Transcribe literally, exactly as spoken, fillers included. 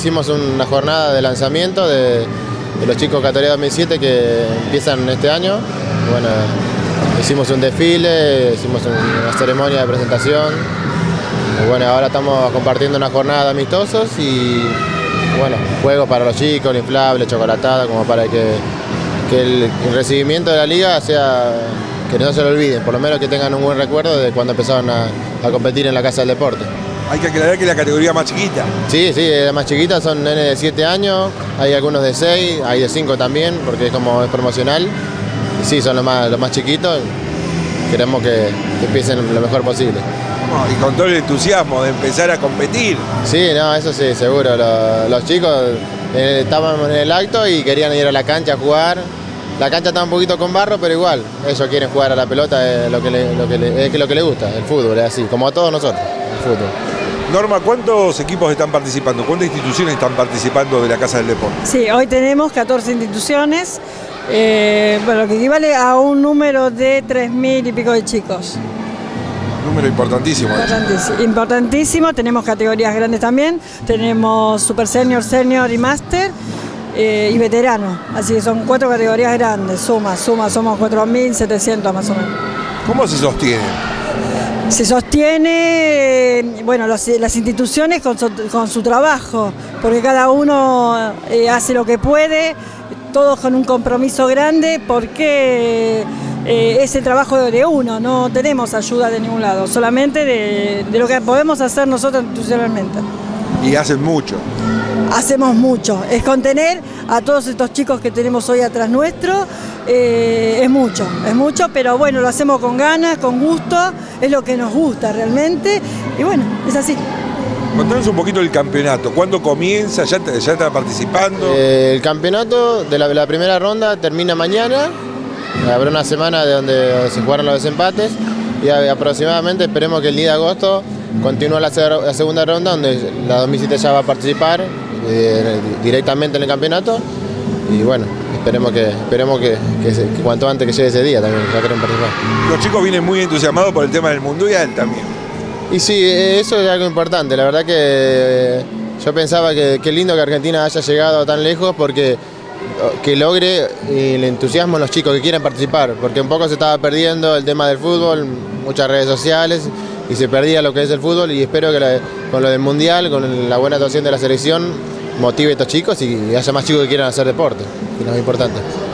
Hicimos una jornada de lanzamiento de, de los chicos categoría dos mil siete que empiezan este año. Bueno, hicimos un desfile, hicimos una ceremonia de presentación. Y bueno, ahora estamos compartiendo una jornada de amistosos y bueno, juegos para los chicos, inflable, chocolatada, como para que, que el, el recibimiento de la liga sea, que no se lo olviden, por lo menos que tengan un buen recuerdo de cuando empezaron a, a competir en la Casa del Deporte. Hay que aclarar que es la categoría más chiquita. Sí, sí, la más chiquita son nenes de siete años, hay algunos de seis, hay de cinco también, porque es como es promocional. Y sí, son los más, los más chiquitos, queremos que, que empiecen lo mejor posible. No, y con todo el entusiasmo de empezar a competir. Sí, no, eso sí, seguro. Los, los chicos eh, estábamos en el acto y querían ir a la cancha a jugar. La cancha está un poquito con barro, pero igual, ellos quieren jugar a la pelota, es lo que le, lo que le, es lo que les gusta, el fútbol, es así, como a todos nosotros, el fútbol. Norma, ¿cuántos equipos están participando? ¿Cuántas instituciones están participando de la Casa del Deporte? Sí, hoy tenemos catorce instituciones, eh, bueno, lo que equivale a un número de tres mil y pico de chicos. Número importantísimo. Importantísimo. Importantísimo, tenemos categorías grandes también, tenemos Super Senior, Senior y Master eh, y Veterano, así que son cuatro categorías grandes, suma, suma, somos cuatro mil setecientos más o menos. ¿Cómo se sostiene? Se sostiene, bueno, los, las instituciones con su, con su trabajo, porque cada uno eh, hace lo que puede, todos con un compromiso grande, porque eh, es el trabajo de uno, no tenemos ayuda de ningún lado, solamente de, de lo que podemos hacer nosotros institucionalmente. Y hacen mucho. Hacemos mucho, es contener a todos estos chicos que tenemos hoy atrás nuestro, eh, es mucho, es mucho, pero bueno, lo hacemos con ganas, con gusto, es lo que nos gusta realmente, y bueno, es así. Contanos un poquito del campeonato, ¿cuándo comienza? ¿Ya, ya está participando? Eh, el campeonato de la, la primera ronda termina mañana, habrá una semana de donde se jugaron los desempates, y aproximadamente esperemos que el día de agosto continúe la, la segunda ronda, donde la dos mil siete ya va a participar eh, directamente en el campeonato, y bueno, esperemos que esperemos que, que, que cuanto antes que llegue ese día también ya quieren participar. Los chicos vienen muy entusiasmados por el tema del mundial también. Y sí, eso es algo importante, la verdad que yo pensaba que qué lindo que Argentina haya llegado tan lejos, porque que logre el entusiasmo en los chicos que quieren participar, porque un poco se estaba perdiendo el tema del fútbol, muchas redes sociales, y se perdía lo que es el fútbol, y espero que la, con lo del mundial, con la buena actuación de la selección, motive a estos chicos y haya más chicos que quieran hacer deporte, que es lo más importante.